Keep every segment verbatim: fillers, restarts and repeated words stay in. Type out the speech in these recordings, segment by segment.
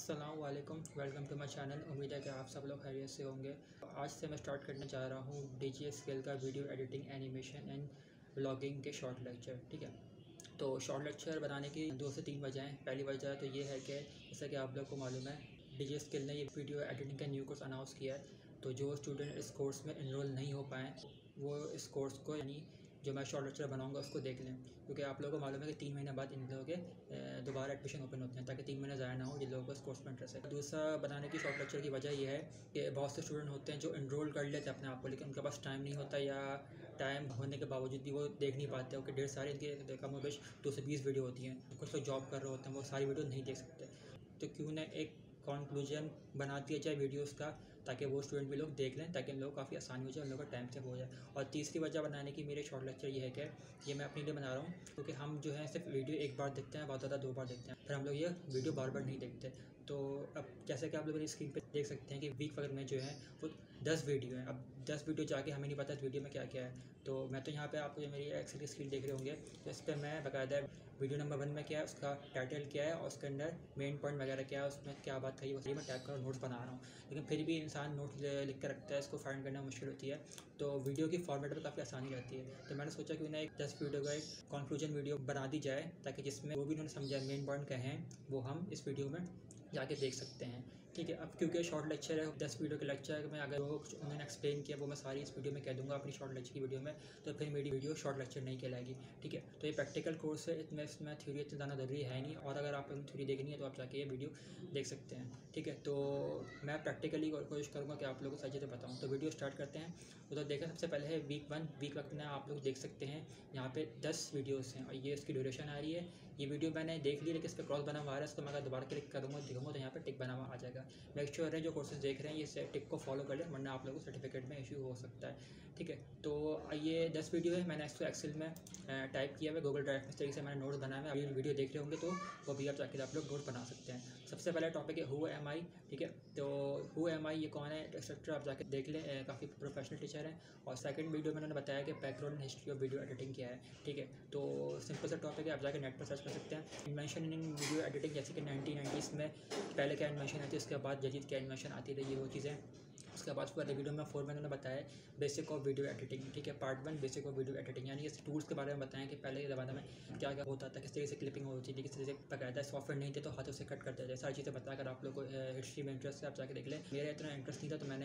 अस्सलाम वालेकुम, welcome to my channel. उम्मीद है कि आप सब लोग खैरियत से होंगे। आज से मैं स्टार्ट करने जा रहा हूँ डी जी एस स्केल का video editing, animation and blogging के शॉर्ट लेक्चर। ठीक है, तो शॉर्ट लेक्चर बनाने की दो से तीन वजह हैं। पहली वजह तो ये है कि जैसा कि आप लोग को मालूम है, डी जी एस स्केल ने ये वीडियो एडिटिंग का न्यू कोर्स अनाउंस किया है। तो जो स्टूडेंट इस कोर्स में इनरोल नहीं हो पाए वो इस कोर्स को, यानी जो मैं शॉर्ट लेक्चर बनाऊंगा उसको देख लें, क्योंकि आप लोगों को मालूम है कि तीन महीने बाद इन लोगों के दोबारा एडमिशन ओपन होते हैं, ताकि तीन महीने ज़ाया ना हो जिन लोगों को इस कोर्स में इंटरेस्ट है। दूसरा बनाने की शॉर्ट लेक्चर की वजह यह है कि बहुत से स्टूडेंट होते हैं जो इनरोल कर लेते हैं अपने आप को, लेकिन उनके पास टाइम नहीं होता, या टाइम होने के बावजूद भी वो देख नहीं पाते। उनके ढेर सारे इनके कम बेश दो से बीस वीडियो होती हैं। कुछ लोग जॉब कर रहे होते हैं, वो सारी वीडियो नहीं देख सकते। तो क्यों ना एक कंक्लूजन बना दिया जाए वीडियोस का, ताकि वो स्टूडेंट भी लोग देख लें, ताकि उन लोगों को काफ़ी आसानी हो जाए, उन लोगों का टाइम सेव हो जाए। और तीसरी वजह बनाने की मेरे शॉर्ट लेक्चर ये है कि ये मैं अपने लिए बना रहा हूँ, क्योंकि हम जो है सिर्फ वीडियो एक बार देखते हैं, बहुत ज़्यादा दो बार देखते हैं, फिर हम लोग ये वीडियो बार बार नहीं देखते। तो अब जैसे कि आप लोग मेरी स्क्रीन पे देख सकते हैं कि वीक वगैरह में जो है वो दस वीडियो हैं। अब दस वीडियो जाके हमें नहीं पता इस वीडियो में क्या क्या है। तो मैं तो यहाँ पे आपको जो मेरी एक्सेल की स्क्रीन देख रहे होंगे, तो इस पर मैं बाकायदा वीडियो नंबर वन में क्या है, उसका टाइटल क्या है और उसके अंदर मेन पॉइंट वगैरह क्या है, उसमें क्या बात कही, वो सही मैं टाइप कर नोट्स बना रहा हूँ। लेकिन फिर भी इंसान नोट्स लिख कर रखता है, इसको फाइंड करना मुश्किल होती है, तो वीडियो की फॉर्मेट में काफ़ी आसानी रहती है। तो मैंने सोचा कि उन्हें एक दस वीडियो का एक कंक्लूजन वीडियो बना दी जाए, ताकि जिसमें वो भी उन्होंने समझा मेन पॉइंट क्या हैं वो हम इस वीडियो में जाके देख सकते हैं। ठीक है, अब क्योंकि शॉर्ट लेक्चर है, दस वीडियो के लेक्चर में अगर वो उन्होंने एक्सप्लेन किया वो मैं सारी इस वीडियो में कह दूंगा अपनी शॉर्ट लेक्चर की वीडियो में, तो फिर मेरी वीडियो शॉर्ट लेक्चर नहीं कहलाएगी। ठीक है, तो ये प्रैक्टिकल कोर्स है, इतने इसमें थ्योरी इतनी ज़्यादा ज़रूरी है नहीं, और अगर आपको थ्योरी देखनी है तो आप जाके ये वीडियो देख सकते हैं। ठीक है, तो मैं प्रैक्टिकली कोशिश करूँगा कि आप लोगों को सही चीज़ें बताऊँ। तो वीडियो स्टार्ट करते हैं। उधर देखें, सबसे पहले है वीक वन। वीक वन में आप लोग देख सकते हैं यहाँ पे दस वीडियोस हैं और ये इसकी ड्यूरेशन आ रही है। ये वीडियो मैंने देख ली, लेकिन इस पर क्रॉस बना हुआ आ रहा है, इसको मैं अगर दोबारा क्लिक करूँगा दिखाऊँगा तो यहाँ पे टिक बना हुआ आ जाएगा। मेक श्योर है जो कोर्सेज देख रहे हैं ये टिक को फॉलो कर लें, वरना आप लोगों को सर्टिफिकेट में इशू हो सकता है। ठीक है, तो ये दस वीडियो है, मैंने इसको एक्सेल में टाइप किया हुआ है, गूगल ड्राइव में इस तरीके से मैंने नोट बनाया है। अभी वीडियो देख रहे होंगे तो वो भी आप जाकर आप लोग नोट बना सकते हैं। सबसे पहला टॉपिक है हु एम आई। ठीक है, तो हु एम आई ये कौन है एक्सेट्रा आप जाकर देख लें, काफ़ी प्रोफेशनल टीचर हैं। और सेकंड वीडियो में उन्होंने बताया कि background history of video editing क्या है। ठीक है, तो सिंपल सा टॉपिक है, आप जाकर नेट पर सर्च कर सकते हैं। इन्वेंशन इन वीडियो एडिटिंग, जैसे कि नाइनटीन नाइंटीज़ में पहले क्या इन्वेंशन आती है, उसके बाद जदीद क्या इन्वेंशन आती रही, वो चीज़ें। उसके बाद पूरा वीडियो में फोर में उन्होंने बताया बेसिक ऑफ वीडियो एडिटिंग। ठीक है, part one basic of video editing, यानी इस टूल्स के बारे में बताएं कि पहले के ज़माने में क्या क्या होता था, किस तरीके से क्लिपिंग होती थी, किस तरीके से बाकायदा सॉफ्टवेयर नहीं थे तो हाथों से कट करते थे। सारी चीज़ें बता कर आप लोग को हिस्ट्री में इंटरेस्ट है आप जाके देख लें। मेरा इतना इंटरेस्ट नहीं था तो मैंने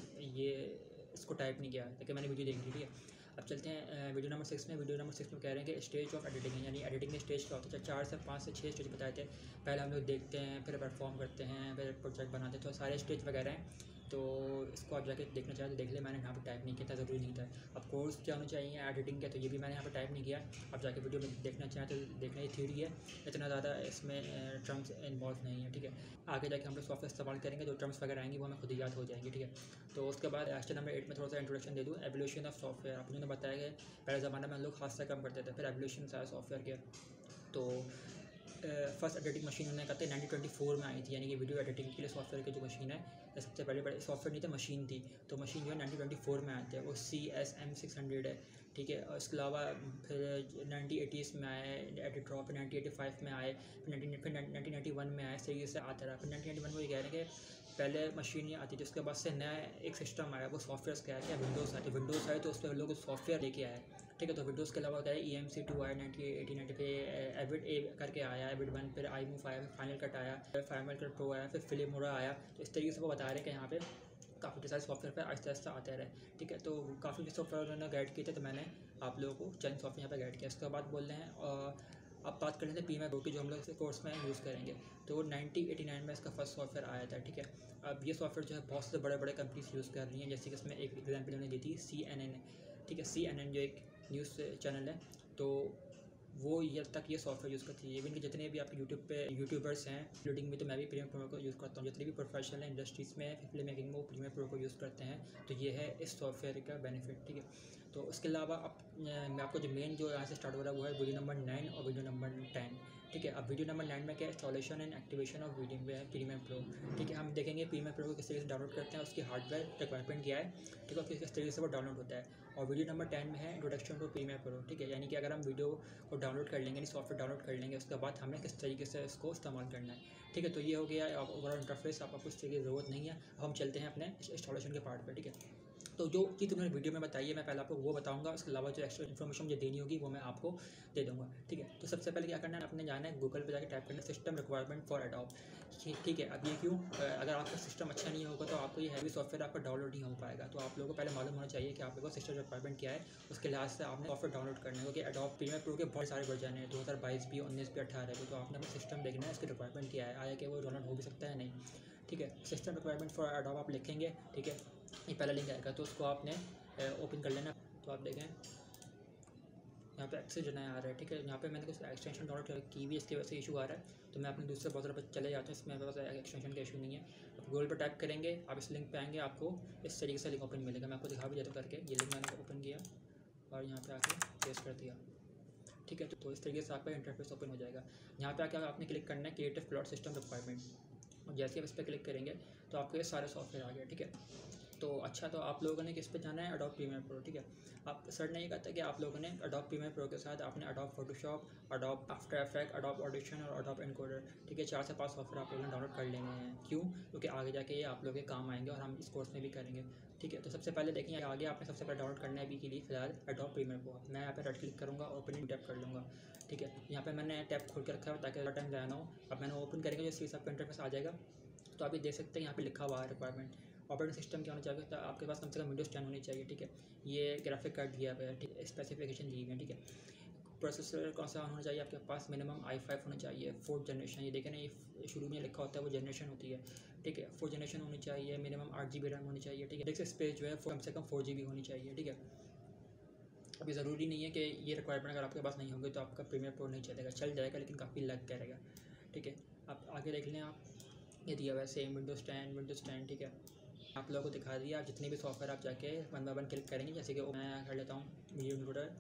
ये इसको टाइप नहीं किया, लेकिन मैंने वीडियो देख ली। ठीक है, अब चलते हैं वीडियो नंबर सिक्स में। वीडियो नंबर सिक्स में कह रहे हैं कि स्टेज ऑफ एडिटिंग, यानी एडिटिंग के स्टेज क्या होता है। चार से पाँच से छः स्टेज बताए थे। पहले हम लोग देखते हैं, फिर परफॉर्म करते हैं, फिर प्रोजेक्ट बनाते हैं, तो सारे स्टेज वगैरह हैं। तो इसको आप जाके देखना चाहें तो देख ले, मैंने यहाँ पर टाइप नहीं किया था, ज़रूरी नहीं था। अब कोर्स क्या होना चाहिए एडिटिंग का, तो ये भी मैंने यहाँ पर टाइप नहीं किया। आप जाके वीडियो में देखना चाहें तो देखना, ये थ्योरी है, इतना ज़्यादा इसमें टर्म्स इन्वॉल्व नहीं है। ठीक है, आगे जाके हम लोग सॉफ्टवेयर इस्तेमाल करेंगे, जो टर्म्स वगैरह आएंगी वो हमें खुद ही याद हो जाएंगी। ठीक है, तो उसके बाद लेक्चर नंबर एट में थोड़ा सा इंट्रोडक्शन दे दूँ। एवोल्यूशन ऑफ सॉफ्टवेयर, आप उन्होंने बताया कि पहले ज़माने में हम लोग हाथ से काम करते थे, फिर एवोल्यूशन आया सॉफ्टवेयर के। तो फर्स्ट एडिटिंग मशीन उन्होंने कहते हैं नाइनटीन ट्वेंटी फोर में आई थी, यानी कि वीडियो एडिटिंग के लिए सॉफ्टवेयर की जो मशीन है, सबसे पहले बड़े सॉफ्टवेयर नहीं था, मशीन थी। तो मशीन जो है नाइनटीन ट्वेंटी फोर में आते हैं, वो C S M six hundred है। ठीक है, और इसके अलावा फिर नाइनटीन एटीज़ में आए एडिट्रॉ, फिर नाइनटीन एटी फाइव में आए, फिर नाइनटीन फिर नाइनटीन नाइन्टी वन में आए, इस तरीके से आता रहा। फिर नाइनटीन नाइन्टी वन में ये कह रहे हैं कि पहले मशीन ही आती थी, उसके बाद से नया एक सिस्टम आया, वो सॉफ्टवेयर का है, क्या विंडोज़ आए, तो विंडोज़ आए तो उस पर लोग सॉफ्टवेयर लेके आए। ठीक है, तो विंडोज़ के अलावा क्या है, ई एम सी टू आया नाइनटीन एटी नाइनटी पे, एविड ए करके आया, एविड वन, फिर आई मूव आया, फिर फाइनल कट आया, फिर फाइनल कट प्रो आया, फिर फिल्मोरा आया। तो इस तरीके से वो बता रहे हैं कि यहाँ पे काफ़ी सारे सॉफ्टवेयर पर आहिस्ता आहिस्ता आते रहे। ठीक है, तो काफ़ी सॉफ्टवेयर उन्होंने गाइड किए थे, तो मैंने आप लोगों को चंद सॉफ्टवेयर यहाँ पर गाइड किया। उसके बाद बोल रहे हैं और अब बात कर लेते हैं पी एम आई की, जो हम लोग इस कोर्स में यूज़ करेंगे। तो नाइनटीन एटी नाइन में इसका फर्स्ट सॉफ्टवेयर आया था। ठीक है, अब ये सॉफ्टवेयर जो है बहुत से बड़े बड़े कंपनीज यूज़ कर रही हैं, जैसे कि इसमें एक एग्जाम्पल उन्होंने दी थी सी एन एन। ठीक है, सी एन एन जो एक न्यूज़ चैनल है, तो वो ये तक ये सॉफ्टवेयर यूज़ करती है। इवन कि जितने भी आपके यूट्यूब पे यूट्यूबर्स हैं रीडिंग में, तो मैं भी प्रीमियर प्रो को यूज़ करता हूँ। जितने भी प्रोफेशनल इंडस्ट्रीज़ में फिल्म मेकिंग में वो प्रीमियर प्रो को यूज़ करते हैं, तो ये है इस सॉफ्टवेयर का बेनिफिट। ठीक है, तो उसके अलावा अब मैं आपको जो मेन जो यहाँ से स्टार्ट हो रहा है वो है वीडियो नंबर नाइन और वीडियो नंबर टेन। ठीक है, अब वीडियो नंबर नाइन में क्या है, installation and activation of video premium pro. ठीक है, हम देखेंगे प्रीमियम प्रो को किस तरीके से डाउनलोड करते हैं, उसकी हार्डवेयर रिक्वायरमेंट क्या है, ठीक है, किस किस तरीके से वो डाउनलोड होता है। और वीडियो नंबर टेन में है इंट्रोडक्शन टू प्रीमियम प्रो। ठीक है, यानी कि अगर हम वीडियो को डाउनलोड कर लेंगे, यानी सॉफ्टवेयर डाउनलोड कर लेंगे, उसके बाद हमें किस तरीके से इसको इस्तेमाल करना है। ठीक है, तो ये हो गया ओवरऑल इंटरफेस, आपको कुछ तरीके की ज़रूरत नहीं है। अब हम चलते हैं अपने इंस्टॉलेशन के पार्ट पर। ठीक है, तो जो चीज़ उन्होंने वीडियो में बताई है मैं पहले आपको वो बताऊंगा, उसके अलावा जो एक्स्ट्रा इन्फॉर्मेशन मुझे देनी होगी वो मैं आपको दे दूंगा। ठीक है, तो सबसे पहले क्या करना है, आपने जाना है गूगल पे जाकर टाइप करना है सिस्टम रिक्वायरमेंट फॉर एडोब। ठीक है, अब ये क्यों, अगर आपका सिस्टम अच्छा नहीं होगा तो आपको ये हैवी सॉफ्टवेयर आपका डाउनलोड नहीं हो पाएगा। तो आप लोगों को पहले मालूम होना चाहिए कि आप लोगों को सिस्टम रिक्वायरमेंट क्या है, उसके लिहाज से आपने सॉफ्टवेयर डाउनलोड करना है। क्योंकि एडोब प्रीमियर प्रो के बहुत सारे वर्जन है, दो हज़ार बाईस भी, उन्नीस भी, अठारह भी। तो आपने अपना सिस्टम देखना है इसकी रिक्वायरमेंट क्या है, आया कि वो डाउनलोड हो भी सकता है नहीं। ठीक है, सिस्टम रिक्वायरमेंट फॉर एडोब आप लिखेंगे। ठीक है, ये पहला लिंक आएगा तो उसको आपने ओपन कर लेना। तो आप देखें यहाँ पे एक्सेस जो नया आ रहा है। ठीक है, यहाँ पे मैंने कुछ एक्सटेंशन डाउनलोड की हुई, इसकी वजह से इशू आ रहा है। तो मैं अपने दूसरे ब्राउज़र पर चले जाता हूँ, इसमें मेरे पास एक्सटेंशन का इशू नहीं है। आप गूगल पर टाइप करेंगे, आप इस लिंक पे आएंगे, आपको इस तरीके से लिंक ओपन मिलेगा। मैं आपको दिखा भी देता हूँ करके। ये लिंक मैंने ओपन किया और यहाँ पे आके पेस्ट कर दिया। ठीक है, तो, तो इस तरीके से आपका इंटरफेस ओपन हो जाएगा। यहाँ पे आके आपने क्लिक करना है क्रिएटिव क्लाउड सिस्टम रिक्वायरमेंट। और जैसे आप इस पर क्लिक करेंगे तो आपके सारे सॉफ्टवेयर आ गए। ठीक है, तो अच्छा, तो आप लोगों ने किस पे जाना है, एडोब प्रीमियर प्रो। ठीक है, आप सर ने ये कहा था कि आप लोगों ने एडोब प्रीमियर प्रो के साथ आपने Adobe Photoshop, Adobe After Effect, Adobe Audition और एडोब एनकोडर, ठीक है, चार से पांच सॉफ्टवेयर आप लोगों ने डाउनलोड कर लेने हैं। क्यों, क्योंकि आगे जाके ये आप लोगों के काम आएंगे और हम इस कोर्स में भी करेंगे। ठीक है, तो सबसे पहले देखें आगे आपने सबसे पहले डाउनलोड करना है अभी के लिए फिलहाल एडोब प्रीमियर प्रो। मैं यहाँ पे राइट क्लिक करूँगा, ओपन टैप कर लूँगा। ठीक है, यहाँ पे मैंने टैप खोल के रखा है ताकि ज़्यादा टाइम जाना हो। अब मैंने ओपन करेंगे जो इस आपका इंटरफेस आ जाएगा। तो आप ये देख सकते हैं यहाँ पे लिखा हुआ है रिक्वायरमेंट। ऑपरेटिंग सिस्टम क्या होना चाहिए, तो आपके पास कम से कम विंडोज़ टेन होनी चाहिए। ठीक है, ये ग्राफिक कार्ड दिया हुआ है, ठीक है, स्पेसिफिकेशन दी हुई है। ठीक है, प्रोसेसर कौन सा होना चाहिए आपके पास, मिनिमम आई फाइव होना चाहिए, फोर्थ जनरेशन। ये देखें ना, ये शुरू में लिखा होता है वो जनरेशन होती है। ठीक है, फोर्थ जनरेशन होनी चाहिए, मिनिमम आठ जी बी रैम होनी चाहिए। ठीक है, डिस्क स्पेस जो है कम से कम फोर जी बी होनी चाहिए। ठीक है, अभी ज़रूरी नहीं है कि ये रिक्वायरमेंट अगर आपके पास नहीं होगी तो आपका प्रीमियर प्रो नहीं चलेगा, चल जाएगा लेकिन काफ़ी लग करेगा। ठीक है, आप आगे देख लें, आप ये दिया हुआ है same Windows ten, Windows ten. ठीक है, आप लोगों को दिखा दिया। आप जितने भी सॉफ्टवेयर आप जाके वन बाय वन क्लिक करेंगे, जैसे कि मैं कर लेता हूँ वीडियो इनकोडर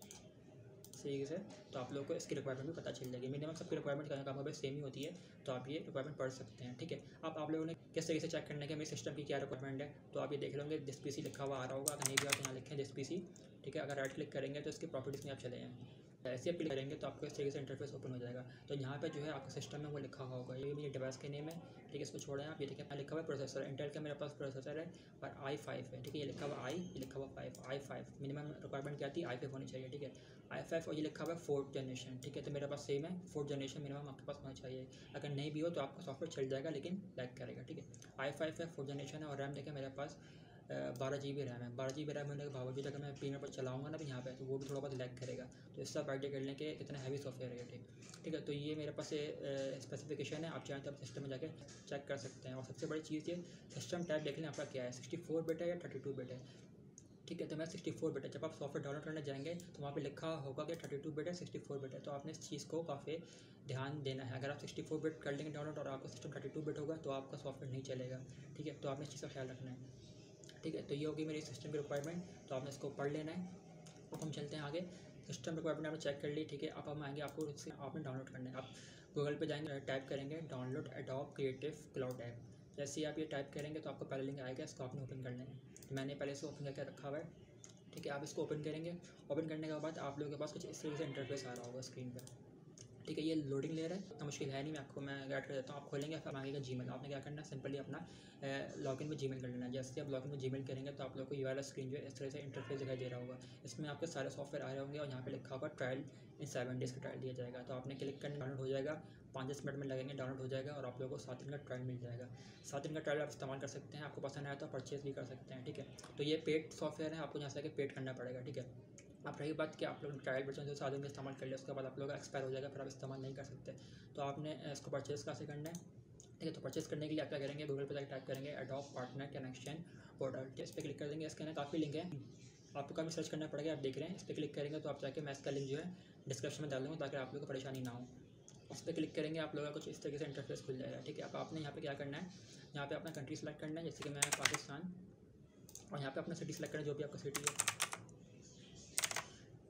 तरीके से, तो आप लोगों को इसकी रिक्वायरमेंट भी पता चल जाएगी। मिनिमम सबकी रिक्वायरमेंट का काम सेम ही होती है, तो आप ये रिक्वायरमेंट पढ़ सकते हैं। ठीक है, अब आप लोगों ने किस तरीके से चेक करना है कि मेरे सिस्टम की क्या रिक्वायरमेंट है, तो आप ये देख लोगे दिस पीसी लिखा हुआ आ रहा होगा। अगर नहीं भी आप यहाँ लिखें दिस पीसी। ठीक है, अगर राइट क्लिक करेंगे तो इसकी प्रॉपर्टीज़ में आप चले जाएँ, ऐसे आप क्लिक करेंगे तो आपको इस तरीके से इंटरफेस ओपन हो जाएगा। तो यहाँ पे जो है आपका सिस्टम में वो लिखा हुआ होगा, ये मेरे डिवाइस के नेम है। ठीक है, इसको छोड़ें आप, ये देखिए यहाँ लिखा हुआ है प्रोसेसर, इंटेल का मेरे पास प्रोसेसर है और आई फाइव है। ठीक है, ये लिखा हुआ आई, ये लिखा हुआ five, I five minimum requirement क्या आती है, आई फाइव होनी चाहिए। ठीक है, आई फाइव और ये लिखा हुआ है फोर्थ जनरेशन। ठीक है, तो मेरे पास सेम है, फोर्थ जनरेशन मिनिमम आपके पास होना चाहिए। अगर नहीं भी हो तो आपका सॉफ्टवेयर चल जाएगा लेकिन लैग करेगा। ठीक है, आई फाइव है, फोर्थ जनरेशन है और रैम देखें मेरे पास बारह जी बी रैम है। बारह जी बी रैम होने के बावजूद अगर मैं प्रीमियर पर चलाऊंगा ना भी यहाँ पे, तो वो भी थोड़ा बहुत लैग करेगा। तो इससे आप आइडिया कर लें कि कितना हैवी सॉफ्टवेयर है। ठीक ठीक है, तो ये मेरे पास स्पेसिफिकेशन है, आप चाहें तो आप सिस्टम में जाके चेक कर सकते हैं। और सबसे बड़ी चीज़ ये सिस्टम टाइप देख लें आपका क्या है, सिक्सटी फोर बिट है या थर्टी टू बिट है। ठीक है, तो मैं सिक्सटी फोर बिट है। जब आप सॉफ्टवेयर डाउनलोड करने जाएंगे तो वहाँ पे लिखा होगा कि थर्टी टू बिट है, सिक्सटी फोर बिट है। तो आपने इस चीज़ को काफ़ी ध्यान देना है। अगर आप सिक्सटी फोर बिट कर लेंगे डाउनलोड और आपका सिस्टम थर्टी टू बिट होगा तो आपका सॉफ्टवेयर नहीं चलेगा। ठीक है, तो आपने इस चीज़ का ख्याल रखना है। ठीक है, तो ये होगी मेरी सिस्टम की रिक्वायरमेंट, तो आपने इसको पढ़ लेना है। अब हम चलते हैं आगे। सिस्टम रिक्वायरमेंट आपने चेक कर ली। ठीक है, अब हम आएंगे, आपको इससे आपने डाउनलोड करना है। आप गूगल पे जाएंगे, टाइप करेंगे download Adobe Creative Cloud app. जैसे ही आप ये टाइप करेंगे तो आपको पहले लिंक आएगा, इसको आपने ओपन कर लेना है। तो मैंने पहले से ओपन करके रखा हुआ है। ठीक है, आप इसको ओपन करेंगे। ओपन करने के बाद आप लोगों के पास कुछ इस तरीके से इंटरफेस आ रहा होगा स्क्रीन पर। ठीक है, ये लोडिंग ले रहा है, इतना मुश्किल है नहीं, मैं आपको मैं गाइड कर देता हूँ। आप खोलेंगे, फिर मांगेगा जीमेल। आपने क्या करना है, सिंपली अपना लॉगिन में जीमेल कर लेना है। जैसे आप लॉगिन में जीमेल करेंगे तो आप लोग को ये वाला स्क्रीन जो है इस तरह से इंटरफेस दिखाई दे रहा होगा। इसमें आपके सारे सॉफ्टवेयर आ रहे होंगे और यहाँ पे लिखा होगा ट्रायल इन सेवन डेज़ का ट्रायल दिया जाएगा। तो आपने क्लिक करना, डाउनलोड हो जाएगा, पाँच दस मिनट में लगेंगे, डाउनलोड हो जाएगा और आप लोगों को सात दिन का ट्रायल मिल जाएगा। सात दिन का ट्रायल आप इस्तेमाल कर सकते हैं, आपको पसंद आया तो परचेज़ भी कर सकते हैं। ठीक है, तो ये पेड सॉफ्टवेयर है, आपको यहाँ से आके पेड करना पड़ेगा। ठीक है, अब रही बात कि आप लोग ट्रायल वर्जन जो सात दिन में इस्तेमाल कर लिया, उसके बाद आप लोग का एक्सपायर हो जाएगा, फिर आप इस्तेमाल नहीं कर सकते। तो आपने इसको परचेज़ कैसे करना है। ठीक है, तो परचेज़ करने के लिए आप क्या करेंगे, गूगल पर जाकर टाइप करेंगे एडोब पार्टनर कनेक्शन पोर्टल। इस पर क्लिक कर देंगे। इसके ना काफ़ी लिंक है, आपको काफ़ी सर्च करना पड़ेगा। आप देख रहे हैं, इस पर क्लिक करेंगे तो आप जाके मैं इसका लिंक जो है डिस्क्रिप्शन में डाल दूँगा ताकि आप लोगों को परेशानी ना हो। इस पर क्लिक करेंगे, आप लोगों का कुछ इस तरीके से इंटरफेस खुल जाएगा। ठीक है, अब आपने यहाँ पे क्या करना है, यहाँ पे अपना कंट्री सेलेक्ट करना है, जैसे कि मैं पाकिस्तान, और यहाँ पे अपना सिटी सेलेक्ट करना है, जो भी आपका सिटी है।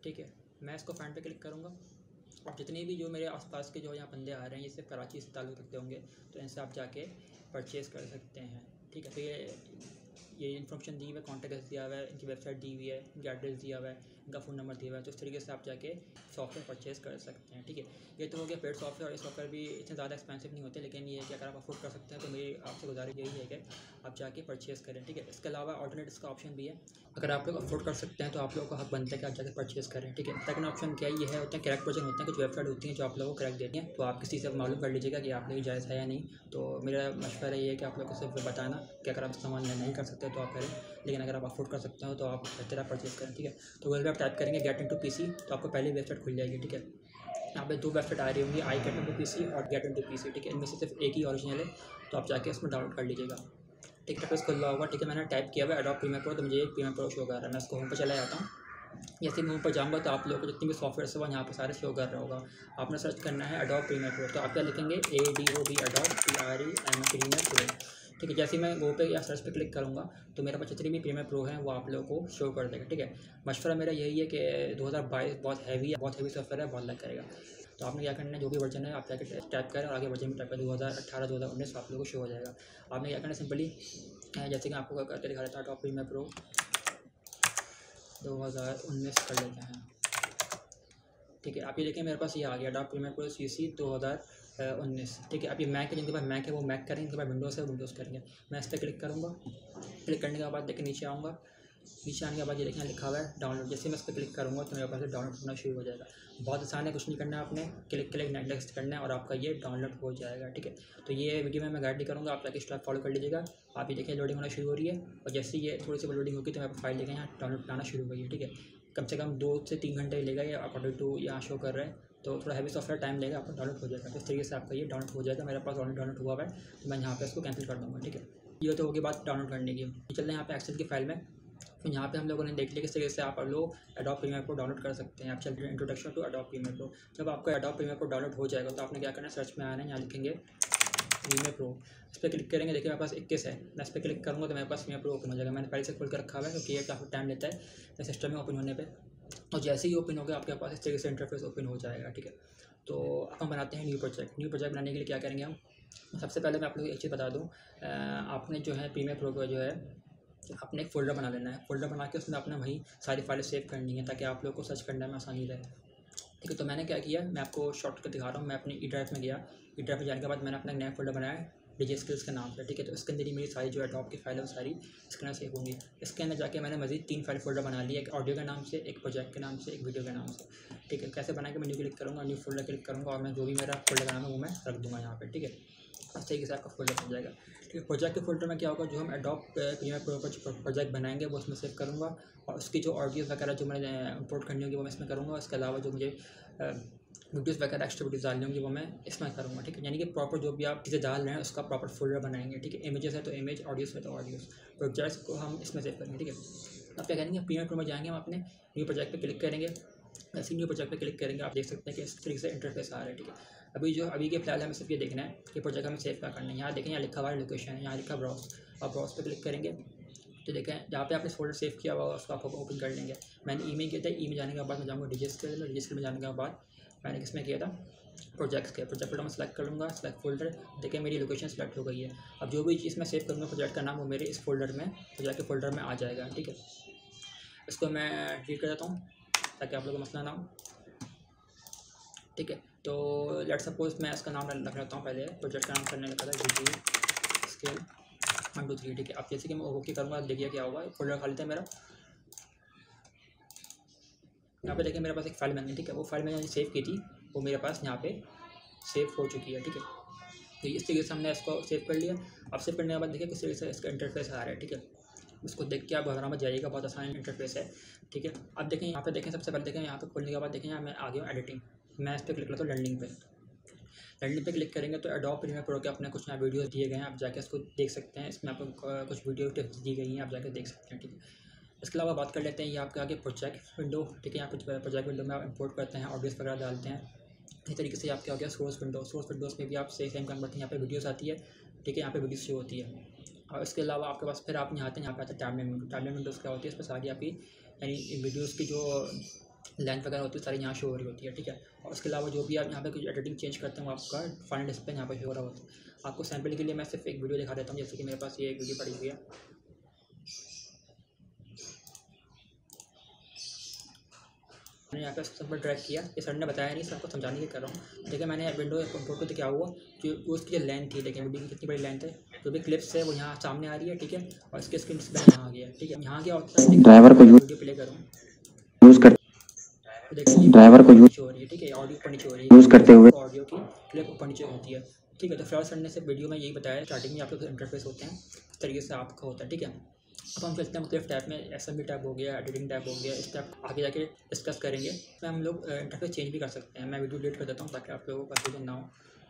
ठीक है। मैं इसको फाइंड पे क्लिक करूँगा। अब जितने भी जो मेरे आसपास के जो यहाँ बंदे आ रहे हैं ये सिर्फ कराची से ताल्लुक़ रखते होंगे, तो इनसे आप जाके परचेज़ कर सकते हैं। ठीक है, तो ये ये इन्फॉर्मेशन दी हुई है, कॉन्टैक्ट दिया हुआ है, इनकी वेबसाइट दी हुई है, इनका एड्रेस दिया हुआ है, इनका फ़ोन नंबर दिया हुआ है, तो इस तरीके से आप जाके सॉफ्टवेयर परचेज़ कर सकते हैं। ठीक है, ये तो हो गया पेड सॉफ्टवेयर। और ये सॉफ्टवेयर भी इतने ज़्यादा एक्सपेंसिव नहीं होते, लेकिन ये है कि अगर आप अफोर्ड कर सकते हैं तो मेरी आपसे गुजारिश यही है कि आप जाके परचेज़ करें। ठीक है, इसके अलावा ऑल्टरनेटिव्स का ऑप्शन भी है। अगर आप लोग अफोर्ड कर सकते हैं तो आप लोगों का हक बनता है कि आप जाकर परचेज़ करें। ठीक है, सेकंड ऑप्शन क्या ये है होते हैं क्रैक वर्जन होते हैं, कुछ वेबसाइट होती हैं जो आप लोगों को क्रैक देती हैं, तो आप किसी से मालूम कर लीजिएगा कि आप लोग जायज़ है या नहीं। तो मेरा मशवरा ये है कि आप लोग को सिर्फ बताना कि अगर आप सामान नहीं कर सकते तो आप करें, लेकिन अगर आप अफोर्ड कर सकते हो तो आप बेहतर आप परचेज़ करें। ठीक है, तो गूगल पे आप टाइप करेंगे गेट इनटू पीसी, तो आपको पहले वेबसाइट खुल जाएगी। ठीक है, यहाँ पे दो वेबसाइट आ रही होंगी, आई गेट इनटू पीसी और गेट इनटू पीसी। ठीक है, इनमें से सिर्फ एक ही ओरिजिनल है, तो आप जाके उसमें डाउनलोड कर लीजिएगा। ठीक है, खुल रहा होगा। ठीक है, मैंने टाइप किया हुआ है एडोब प्रीमियर प्रो, तो मुझे एक प्रीमियर प्रो शो कर रहा है। मैं इसको होम पर चला जाता हूँ। जैसे मैं होम पर जाऊँगा तो आप लोगों को जितनी भी सॉफ्टवेयर है वो यहाँ पे सारे शो कर रहा होगा। आपने सर्च करना है एडोब प्रीमियर प्रो, तो आप क्या लिखेंगे A D O B Adobe P R E M premiere pro. ठीक है, जैसे मैं वो पे या सर्च पे क्लिक करूँगा तो मेरे पास जितनी भी प्रीमियर प्रो हैं वो आप लोगों को शो कर देगा। ठीक है, मशवरा मेरा यही है कि दो हज़ार बाईस बहुत हैवी है, बहुत हैवी सॉफ्टवेयर है, बहुत लग करेगा। तो आपने क्या करना है, जो भी वर्जन है आप जाके टाइप करें और आगे वर्जन में टाइप करें दो हज़ार अठारह दो हज़ार उन्नीस, आप लोगों को शो हो जाएगा। आपने क्या करना है, सिंपली जैसे कि आपको करके दिखा रहा था एडोब प्रीमियर प्रो दो हज़ार उन्नीस कर लेते हैं। ठीक है, आप ये देखें मेरे पास ये आ गया Adobe Premiere Pro C C दो हज़ार उन्नीस। ठीक है, अब ये मैक है, जिनके पास मैक है वो मैक करेंगे, जिनके पास विंडोज़ है विंडोज़ करेंगे। मैं इस पर क्लिक करूँगा। क्लिक करने के बाद देखिए नीचे आऊँगा। नीचे आने के बाद ये देखना लिखा हुआ है डाउनलोड। जैसे मैं इस पर क्लिक करूँगा तो मेरे पास डाउनलोड होना शुरू हो जाएगा। बहुत आसान है, कुछ नहीं करना है आपने, क्लिक क्लिक नेक्स्ट करना है और आपका ये डाउनलोड हो जाएगा। ठीक है, तो ये वीडियो में मैं गाइड नहीं करूँगा, आप जाके स्टेप फॉलो कर लीजिएगा। आप ये देखिए लोडिंग होना शुरू हो रही है, और जैसे ये थोड़ी सी लोडिंग होगी तो मेरे फाइल लेके यहाँ डाउनलोड आना शुरू हो गई है। ठीक है, कम से कम दो से तीन घंटे लेगा ये अकॉर्डिंग टू यहाँ शो कर रहा है, तो थोड़ा हैवी सॉफ्टवेयर टाइम लेगा, आपका डाउनलोड हो जाएगा। तो इस तरीके से आपका ये डाउनलोड हो जाएगा। मेरे पास ऑलरेडी डाउनलोड हुआ है, तो मैं यहाँ पे इसको कैंसिल कर दूँगा। ठीक है, ये तो होगी बात डाउनलोड करने की। चलते हैं यहाँ पे एक्सेल की फाइल में। तो यहाँ पे हम लोगों ने देख लिया किस तरीके से आप लोग एडोब प्रीमियर प्रो डाउनलोड कर सकते हैं। आप चलते हैं introduction to Adobe Premiere Pro. जब आपका एडोब प्रीमियर प्रो डाउनलोड हो जाएगा तो आपने क्या करना है, सर्च में आना है, यहाँ लिखेंगे प्रीमियर प्रो, इस पर क्लिक करेंगे। देखिए मेरे पास इक्कीस है, मैं इस पर क्लिक करूँगा तो मेरे पास प्रीमियर प्रो ओपन हो जाएगा। मैंने पहले से खोल कर रखा हुआ है क्योंकि ये काफ़ी टाइम लेता है सिस्टम में ओपन होने पर, और जैसे ही ओपन होगा आपके पास इस तरीके से इंटरफेस ओपन हो जाएगा। ठीक है, तो अब हम बनाते हैं न्यू प्रोजेक्ट। न्यू प्रोजेक्ट बनाने के लिए क्या करेंगे हम, सबसे पहले मैं आप लोगों को एक चीज़ बता दूँ, आपने जो है प्रीमियर प्रो का जो है आपने एक फ़ोल्डर बना लेना है। फ़ोल्डर बना के उसमें अपना वही सारी फाइलें सेव करनी है ताकि आप लोग को सर्च करने में आसानी रहे। ठीक है, तो मैंने क्या किया, मैं आपको शॉर्टकट दिखा रहा हूँ। मैं अपनी ई ड्राइव में गया, ई ड्राइव में जाने के बाद मैंने अपना एक नया फ़ोल्डर बनाया डीजे स्किल्स के नाम से। ठीक है, तो इसके अंदर ही मेरी सारी जो एडोब की फाइल है वो सारी इसके अंदर सेव होंगी। इसके अंदर जाके मैंने मज़ीद तीन फाइल फ़ोल्डर बना लिया, एक ऑडियो के नाम से, एक प्रोजेक्ट के नाम से, एक वीडियो के नाम से। ठीक है, कैसे बनाएंगे, मैं न्यू क्लिक करूँगा, न्यू फोल्डर क्लिक करूँगा और मैं जो भी मेरा फोल्डर का नाम है वो मैं रख दूँगा यहाँ पर। ठीक है, इस तरीके से आपका फोल्डर बन जाएगा। ठीक है, प्रोजेक्ट के फोल्डर में क्या होगा, जो हम एडोब प्रीमियर प्रो पर प्रोजेक्ट बनाएंगे वो उसमें सेव करूँगा, और उसकी जो ऑडियो वगैरह जो मैंने इंपोर्ट करनी होगी वो मैं इसमें करूँगा। इसके अलावा जो मुझे वीडियोज़ वगैरह एक्स्ट्रा वीडियोज़ डालनी होंगी वो मैं इसमें करूँगा। ठीक है, यानी कि प्रॉपर जो भी आप चीज़ें डाल रहे हैं उसका प्रॉपर फोल्डर बनाएंगे। ठीक है, इमेजेस है तो इमेज, ऑडियोज़ है तो ऑडियोज़, प्रोजेक्ट्स को हम इसमें सेव करेंगे। ठीक है, अब क्या करेंगे, प्रीमियर प्रो में जाएंगे, हम अपने न्यू प्रोजेक्ट पे क्लिक करेंगे। ऐसे न्यू प्रोजेक्ट पे क्लिक करेंगे, आप देख सकते हैं कि इस तरीके से इंटरफेस आ रहा है। ठीक है, अभी जो अभी के फिलहाल हमें सिर्फ ये देखना है कि प्रोजेक्ट हमें सेव क्या करना है। यहाँ देखें, यहाँ लिखा हुआ है लोकेशन है, यहाँ लिखा ब्राउज, आप ब्राउज पे क्लिक करेंगे तो देखें जहाँ पे आपने फोल्डर सेव किया हुआ उसको आप ओपन कर लेंगे। मैंने ई में किया था, ई में जाने के बाद मैं जाऊँगा डीजे स्किल में, डीजे स्किल में जाने के बाद मैंने किसमें किया था, प्रोजेक्ट्स के प्रोजेक्ट फोल्डर में सेलेक्ट कर लूँगा, सेलेक्ट फोल्डर। देखिए मेरी लोकेशन सेलेक्ट हो गई है। अब जो भी चीज़ मैं सेव करूँगा प्रोजेक्ट का नाम वो मेरे इस फोल्डर में, प्रोजेक्ट के फोल्डर में आ जाएगा। ठीक है, इसको मैं डिलीट कर देता हूँ ताकि आप लोगों को मसला ना हो। ठीक है, तो लेट सपोज मैं इसका नाम रख लेता हूँ, पहले प्रोजेक्ट का नाम करने लगा था D G scale one two three. ठीक है, अब जैसे कि मैं ओके करूँगा देखिए क्या होगा, फोल्डर खाली था मेरा। यहाँ पे देखिए मेरे पास एक फ़ाइल बन गई। ठीक है, वो फाइल मैंने सेव की थी वो मेरे पास यहाँ पे सेव हो चुकी है। ठीक है, तो इस तरीके से हमने इसको सेव कर लिया। अब सेव करने के बाद देखिए किस तरीके से इसका इंटरफेस आ रहा है। ठीक है, इसको देख के आप घबरा मत जाइएगा, बहुत आसान इंटरफेस है। ठीक है, अब देखें यहाँ पे देखें, सबसे पहले देखें यहाँ पे खोलने के बाद देखें यहाँ मैं आ गया हूँ एडिटिंग। मैं इस पर क्लिक करता हूँ लर्निंग पे। लर्निंग पे क्लिक करेंगे तो एडोब प्रीमियर प्रो के अपने कुछ यहाँ वीडियोस दिए गए हैं, आप जाके इसको देख सकते हैं। इसमें आपको कुछ वीडियो टिप्स दी गई हैं, आप जाके देख सकते हैं। ठीक है, इसके अलावा बात कर लेते हैं ये आपके आगे प्रोजेक्ट विंडो। ठीक है, यहाँ पे प्रोजेक्ट विंडो में आप इंपोर्ट करते हैं, ऑडियोस वगैरह डालते हैं। इस तरीके से आपके हो गया सोर्स विंडो। सोर्स विंडोज़ में भी आप सेम सेम काम करते हैं, यहाँ पे वीडियोस आती है। ठीक है, यहाँ पे वीडियोस शो होती है। और इसके अलावा आपके पास फिर आप यहाँ आते हैं, यहाँ पे आता है टाइमलाइन विंडो। टाइमलाइन विंडोज़ क्या होती है, इस पर सारी आपकी यानी वीडियोज़ की जो लेंथ वगैरह होती है सारी यहाँ शो हो रही होती है, ठीक है। और उसके अलावा जो भी आप यहाँ पे कुछ एडिटिंग चेंज करते हैं वो आपका फाइनल डिस्प्ले यहाँ पे शो हो रहा होता है। आपको सैम्पल के लिए मैं सिर्फ एक वीडियो दिखा देता हूँ, जैसे कि मेरे पास ये एक वीडियो पड़ी हुई है। मैंने यहाँ पे सिंपल ड्रैग किया, ये सर ने बताया नहीं, सर को समझाने के कर रहा हूँ। देखिए मैंने विंडो कंट्रोल को तो क्या हुआ, जो उसकी जो लेंथ थी, देखिए वीडियो की कितनी बड़ी लेंथ है, जो भी क्लिप्स है वो यहाँ सामने आ रही है, ठीक है। और इसके स्क्रीन डिस्प्ले यहाँ आ गया, ठीक है। यहाँ क्या होता है, ड्राइवर को वीडियो प्ले करूँ यूज कर तो देखिए ड्राइवर को यूज हो रही है, ठीक है। ऑडियो ऊपर नीचे हो रही है, यूज करते हुए ऑडियो की क्लिप ऊपर नीचे होती है, ठीक है। तो फिलहाल सर ने से वीडियो में यही बताया, स्टार्टिंग में आपके कुछ इंटरफेस होते हैं, इस तरीके से आपका होता है, ठीक है। अब हम चलते हैं मुख्तलिफ टैब में, एस एम बी टैब हो गया, एडिटिंग टैब हो गया, इस टैब आगे जाके डिस्कस करेंगे। इसमें हम लोग इंटरफेस चेंज भी कर सकते हैं। मैं वीडियो डिलीट कर देता हूँ ताकि आप लोगों को कंफ्यूजन ना हो,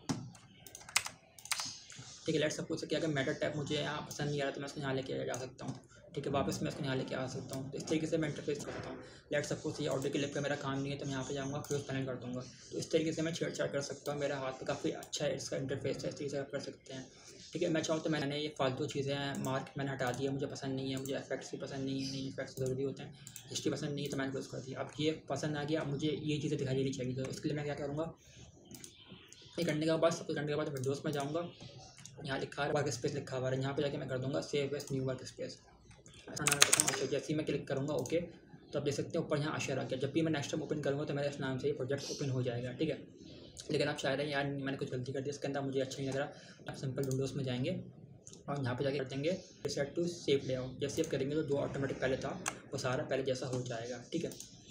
ठीक है। लेट्स सपोज कि अगर मैटर टैब मुझे यहाँ पसंद नहीं आ रहा तो मैं उसको यहाँ लेके जा सकता हूँ, ठीक है। वापस मैं इसको यहाँ लेके आ सकता हूँ, तो इस तरीके से मैं इंटरफेस करता हूँ। लेट सपोज ये ऑडियो क्लिप का मेरा काम नहीं है तो मैं यहाँ पे जाऊँगा, क्लोज पैनल कर दूँगा, तो इस तरीके से मैं छेड़छाड़ कर सकता हूँ। मेरा हाथ पे काफ़ी अच्छा है, इसका इंटरफेस है, इस तरीके से आप कर सकते हैं, ठीक है। मैं चाहूँ तो मैंने ये फालतू चीज़ें हैं मार्क मैंने हटा दिया, मुझे पसंद नहीं है, मुझे इफेक्ट्स भी पसंद नहीं है, नहीं इफेक्ट्स ज़रूरी होते हैं, हिस्ट्री पसंद नहीं है तो मैंने क्लोज कर दिया। अब ये पसंद आ गया, अब मुझे ये चीज़ें दिखाई देनी चाहिए, तो इसके लिए मैं क्या करूँगा, ये करने के बाद सब कुछ करने के बाद विंडोज़ में जाऊँगा, यहाँ लिखा है वर्क स्पेस लिखा हुआ है, यहाँ पे जाके मैं कर दूँगा save as new workspace, ऐसा नाम रखता हूँ अशर। जैसे ही मैं क्लिक करूँगा ओके, तो आप देख सकते हैं ऊपर यहाँ अशर आ गया। जब भी मैं नेक्स्ट टाइम ओपन करूँगा तो मेरे इस नाम से ये प्रोजेक्ट ओपन हो जाएगा, ठीक है। लेकिन आप शायद यार मैंने कुछ गलती कर दी, इसके अंदर मुझे अच्छा नहीं लग रहा। आप सिंपल विंडोज़ में जाएंगे और यहाँ पे जाके कर देंगे सेट टू सेव लेआउट। जैसे सेव करेंगे तो जो ऑटोमेटिक पहले था वो सारा पहले जैसा हो जाएगा, ठीक है,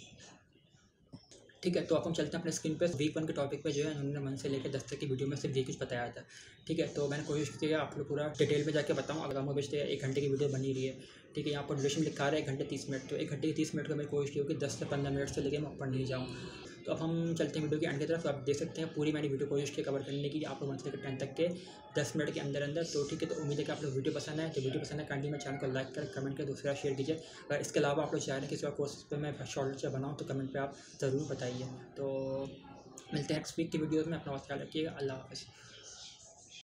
ठीक है। तो अब हम चलते हैं अपने स्क्रीन पे वीक वन के टॉपिक पे, जो है उन्होंने मन से लेकर दस तक की वीडियो में सिर्फ ये कुछ बताया था, ठीक है। तो मैंने कोशिश की है आप लोग पूरा डिटेल में जाके बताऊँ। अगर आपको बचते एक घंटे की वीडियो बनी रही है, ठीक है। यहाँ पर ड्यूरेशन लिखा रहा है एक घंटे तीस मिनट, तो एक घंटे की तीस मिनट को मैंने कोशिश की होगी दस से पंद्रह मिनट से लेकर मैं ऊपर नहीं जाऊँ। तो अब हम चलते हैं वीडियो के एंड की तरफ। तो आप देख सकते हैं पूरी मैंने वीडियो कोशिश की कवर करने की, आप लोग वन से लेकर टेन तक के दस मिनट के अंदर अंदर। तो ठीक है, तो उम्मीद है कि आप लोग वीडियो पसंद आए, तो वीडियो पसंद है काइंडली मेरे चैनल को लाइक करें, कमेंट करें, दूसरा शेयर कीजिए। अगर इसके अलावा आप लोग चाह रहे हैं किसी और कोर्स पर मैं शॉर्ट लेक्चर बनाऊँ तो कमेंट पर आप ज़रूर बताइए। तो मिलते हैं नेक्स्ट वीक की वीडियोज़ में, अपना ख्याल रखिएगा, अल्लाह हाफ़िज़।